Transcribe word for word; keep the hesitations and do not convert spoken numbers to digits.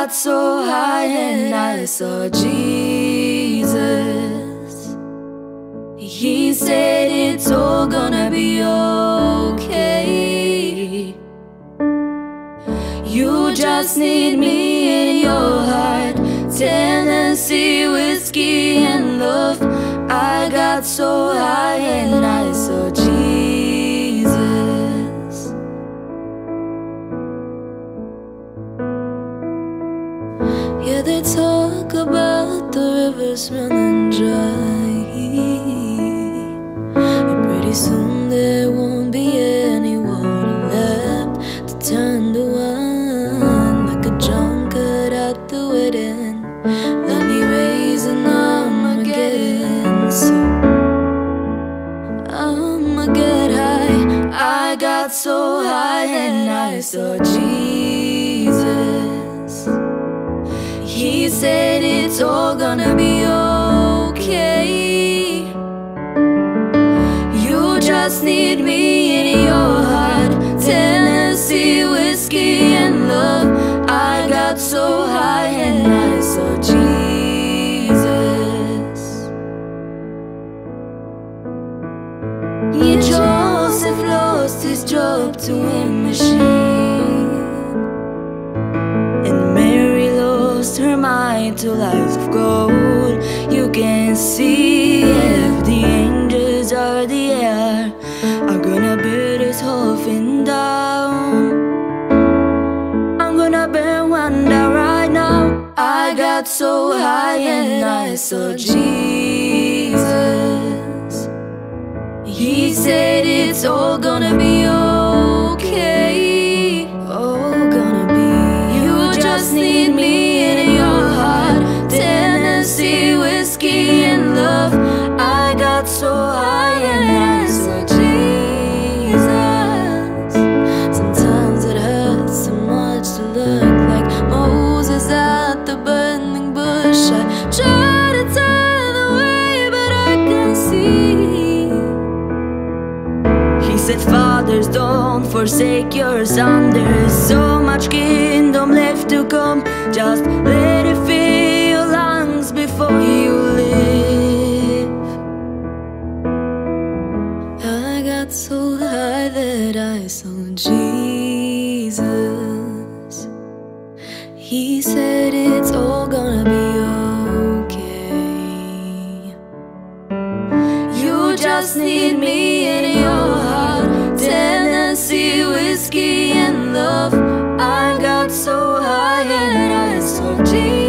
got so high and I saw Jesus. He said it's all gonna be okay. You just need me in your heart. Tennessee whiskey and love. I got so high and I saw Jesus. Yeah, they talk about the rivers running dry, and pretty soon there won't be any water left to turn to wine. Like a drunkard at the wedding, let me raise an Armageddon. So I'ma get high. I got so high and I saw Jesus. He said it's all gonna be okay. You just need me in your heart. Tennessee whiskey and love. I got so high and I saw Jesus. Yeah, Joseph lost his job to a machine, and Mary lost her mind to lies of gold. You can see if the angels are the air are gonna beat this whole thing down. I'm gonna burn one down right now. I got so high and I saw Jesus. He said it's all gonna be okay. All gonna be. You just need me in your heart. Tennessee whiskey and love. I got so high and I saw Jesus. Sometimes it hurts so much to look like Moses at the burning bush. I try to turn away, but I can see. He said, fathers, don't forsake your son. There's so much kingdom left to come. Just let it fill your lungs before you live. I got so high that I saw Jesus. He said it's all gonna be okay. You just need me in your heart. Tennessee whiskey and love. I got so high and I saw Jesus.